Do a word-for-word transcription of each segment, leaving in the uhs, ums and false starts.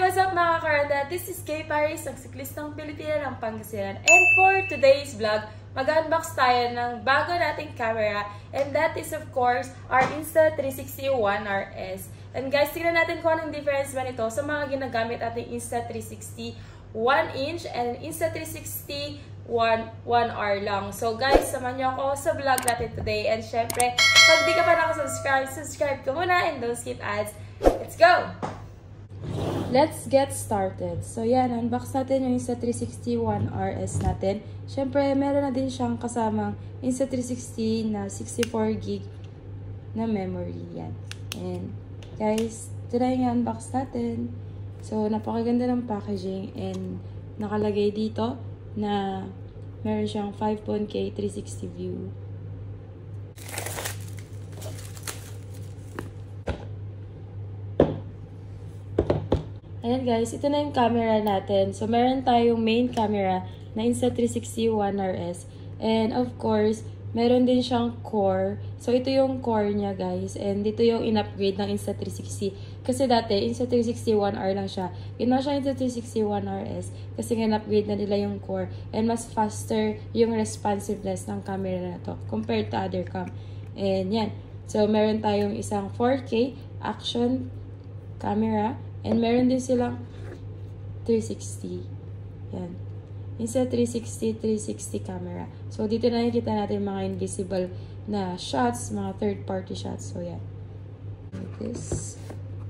What is up mga karanda? This is Kay Paris, ang siklistang Pilipina ng Pangasinan. And for today's vlog, mag-unbox tayo ng bago nating camera. And that is of course our Insta three sixty one R S. And guys, tingnan natin kung anong difference ba nito sa mga ginagamit ating Insta three sixty one inch and Insta three sixty one R lang. So guys, samahan niyo ako sa vlog natin today. And syempre, pag di ka pa nakasubscribe, subscribe ka muna and don't skip ads. Let's go! Let's get started. So yan, unbox natin yung Insta three sixty one R S natin. Syempre, meron na din siyang kasamang Insta three sixty na sixty-four gig na memory. Yan. And guys, try nga unbox natin. So, napakaganda ng packaging and nakalagay dito na meron siyang five point K three sixty view. Ayan guys, ito na yung camera natin. So, meron tayong main camera na Insta three sixty one R S. And of course, meron din siyang core. So, ito yung core niya guys. And dito yung in-upgrade ng Insta three sixty. Kasi dati, Insta three sixty one R lang siya. Ginawa siya Insta three sixty one R S. Kasi in-upgrade na nila yung core. And mas faster yung responsiveness ng camera na to compared to other cam. And yan. So, meron tayong isang four K action camera. And meron din silang three sixty. Yan. Insta three sixty, three sixty camera. So, dito na nakikita natin mga invisible na shots, mga third-party shots. So, yan. Like this.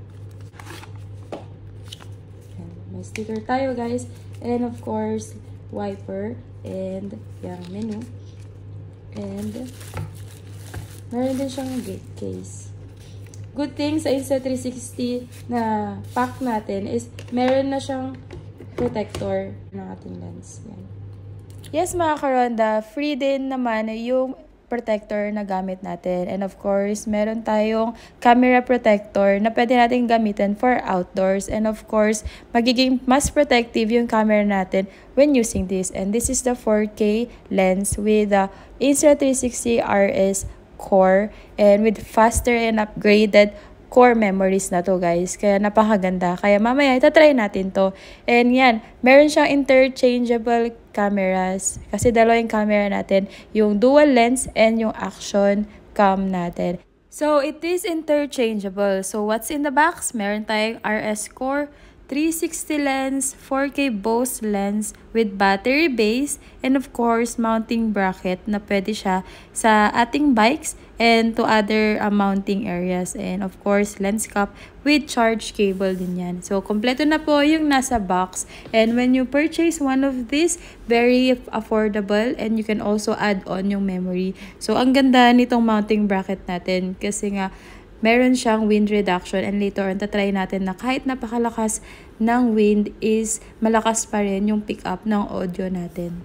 Yan. May sticker tayo, guys. And, of course, wiper. And, yung menu. And, meron din siyang case. Good thing sa Insta three sixty na pack natin is meron na siyang protector ng ating lens. Yan. Yes mga karonda, free din naman yung protector na gamit natin. And of course, meron tayong camera protector na pwede natin gamitin for outdoors. And of course, magiging mas protective yung camera natin when using this. And this is the four K lens with the Insta three sixty R S core and with faster and upgraded core memories na to guys. Kaya napakaganda. Kaya mamaya itatry natin to. And yan, meron siyang interchangeable cameras. Kasi dalawa yung camera natin. Yung dual lens and yung action cam natin. So, it is interchangeable. So, what's in the box? Meron tayong R S core, three sixty lens, four K Bose lens with battery base, and of course, mounting bracket na pwede siya sa ating bikes and to other uh, mounting areas. And of course, lens cap with charge cable din yan. So, kompleto na po yung nasa box. And when you purchase one of these, very affordable and you can also add on yung memory. So, ang ganda nitong mounting bracket natin kasi nga, meron siyang wind reduction and later on tatry natin na kahit napakalakas ng wind is malakas pa rin yung pick up ng audio natin.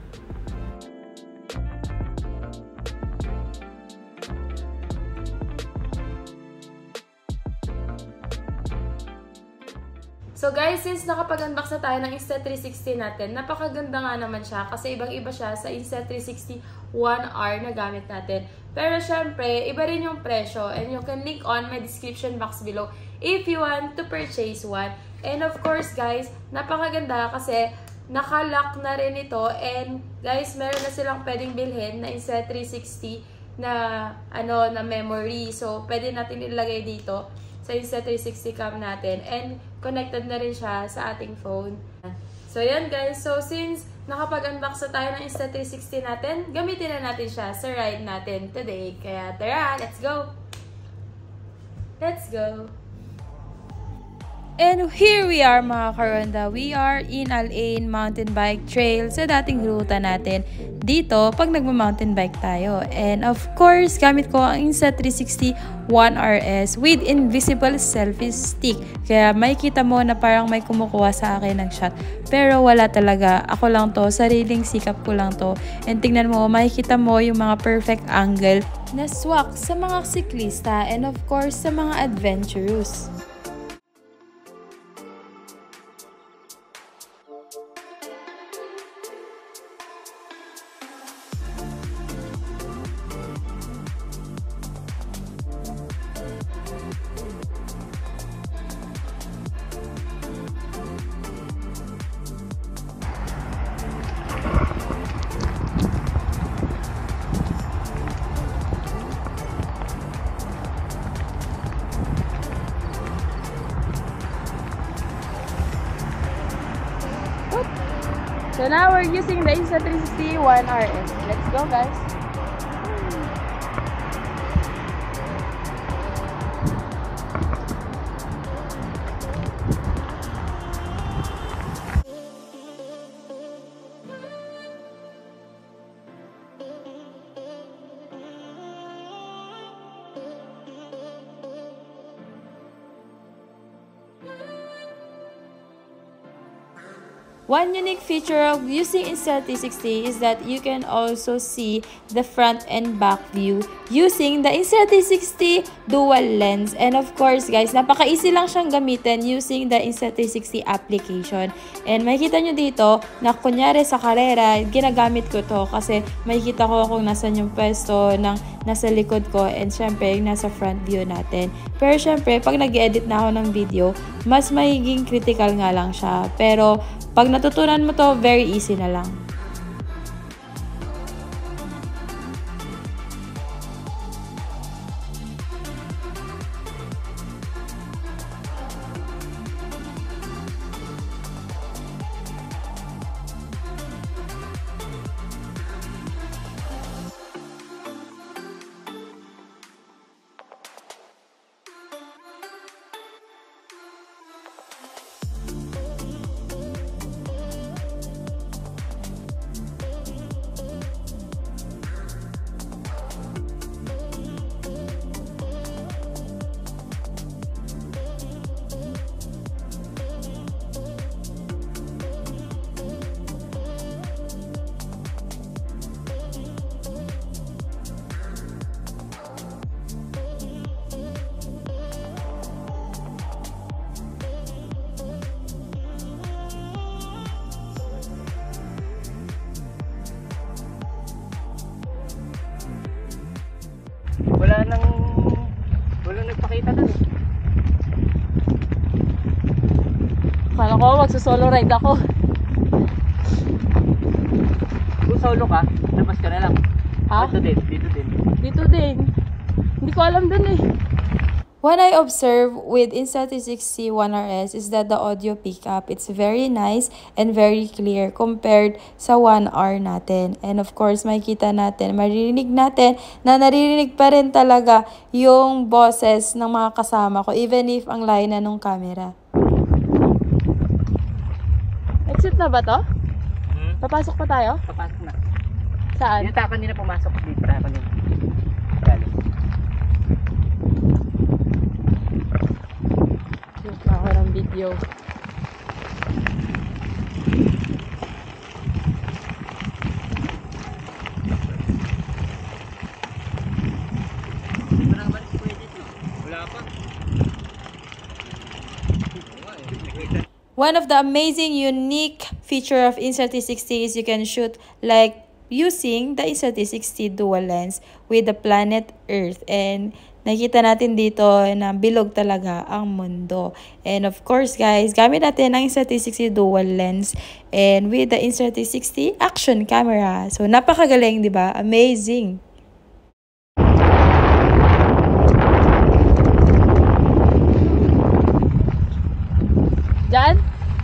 So guys, since nakapag-unbox na tayo ng Insta three sixty natin, napakaganda nga naman siya kasi ibang-iba siya sa Insta three sixty one R na gamit natin. Pero syempre, iba rin yung presyo and you can link on my description box below if you want to purchase one. And of course guys, napakaganda kasi nakalock na rin ito and guys, meron na silang pwedeng bilhin na Insta three sixty na ano na memory. So, pwede natin ilagay dito sa Insta three sixty cam natin and connected na rin siya sa ating phone. So, yun guys. So, since nakapag-unbox na tayo ng Insta three sixty natin, gamitin na natin siya sa ride natin today. Kaya, tara, let's go! Let's go! And here we are mga karonda. We are in Al-Ain Mountain Bike Trail sa dating ruta natin dito pag nagma-mountain bike tayo. And of course, gamit ko ang Insta three sixty one R S with invisible selfie stick. Kaya makikita mo na parang may kumukuha sa akin ng shot. Pero wala talaga. Ako lang to. Sariling sikap ko lang to. And tingnan mo, makikita mo yung mga perfect angle na swak sa mga siklista and of course sa mga adventurous. So now we're using the Insta three sixty one R S. Let's go, guys. One unique feature of using Insta three sixty is that you can also see the front and back view using the Insta three sixty dual lens. And of course guys, napaka-easy lang siyang gamitin using the Insta three sixty application. And makikita nyo dito na kunyari sa karera, ginagamit ko to kasi makikita ko kung nasan yung pwesto ng nasa likod ko and syempre yung nasa front view natin. Pero syempre, pag nag-edit na ako ng video, mas magiging critical nga lang siya. Pero pag natutunan mo to, very easy na lang. Wala nang wala nagpakita doon. Kala ko magsusolo ride ako. Kung solo ka, labas ka na lang. Ha? Dito din, dito din. Dito din. Hindi ko alam dun eh. What I observe with Insta three sixty one R S is that the audio pickup, it's very nice and very clear compared sa one R natin. And of course, makikita natin, maririnig natin na naririnig pa rin talaga yung boses ng mga kasama ko even if ang layo na nung camera. Exit na ba to? Hmm? Papasok pa tayo? Papasok na. Saan? Dito ako nila pumasok dito para kanina. Galing. Shoot ako ng video. Wala naman si Kuya dito. Wala pa. One of the amazing, unique feature of Insta three sixty is you can shoot like using the Insta three sixty dual lens with the planet Earth. And nakita natin dito na bilog talaga ang mundo. And of course guys, gamit natin ang Insta three sixty dual lens and with the Insta three sixty action camera. So napakagaling, di ba? Amazing! Diyan?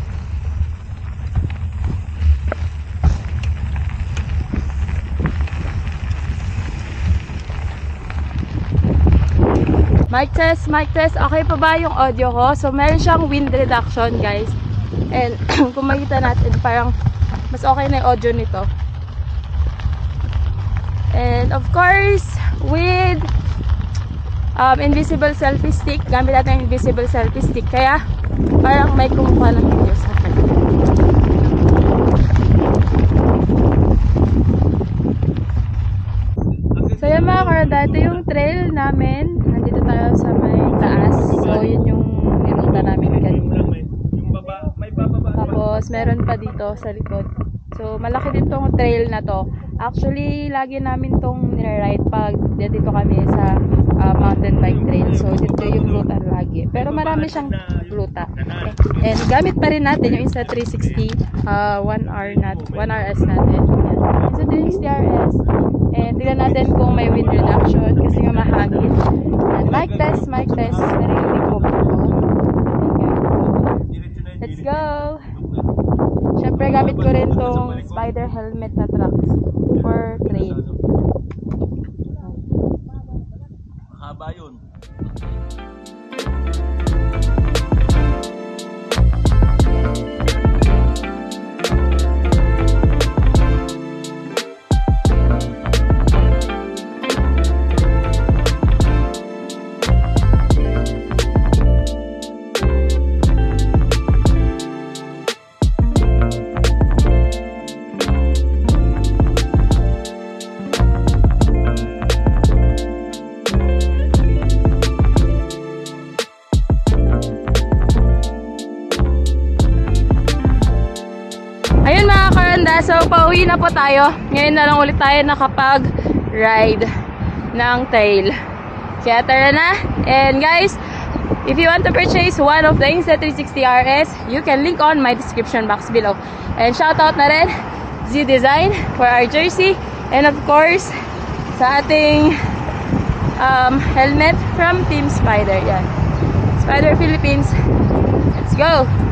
Mic test, mic test. Okay pa ba yung audio ko? So, meron siyang wind reduction, guys. And, kung makita natin, parang mas okay na yung audio nito. And, of course, with um, invisible selfie stick. Gamit natin yung invisible selfie stick. Kaya, parang may kumukuha ng video sa akin. So, yan mga karada, ito yung trail namin. Nandito tayo sa may taas. So, yun yung niruta namin kanina. Tapos, meron pa dito sa likod. So, malaki din tong trail na to. Actually, lagi namin tong nire-ride pag dito kami sa uh, mountain bike trail. So, dito yung ruta lagi. Pero marami siyang ruta. And gamit pa rin natin yung Insta three sixty uh, one R nat one R S natin. Insta three sixty R S. And tignan natin kung may wind reduction kasi nga mahangin. And mic test, mic test. Narinig ko ba ito? Let's go! Siyempre, Siyempre, gamit ko rin tong spider helmet na tracks for trail. Haba yun. So, pauwi na po tayo. Ngayon na lang ulit tayo nakapag-ride ng trail. Kaya tara na. And guys, if you want to purchase one of the Insta three sixty R S, you can link on my description box below. And shoutout na rin Z Design for our jersey. And of course, sa ating um, helmet from Team Spider. Yan. Spider Philippines. Let's go!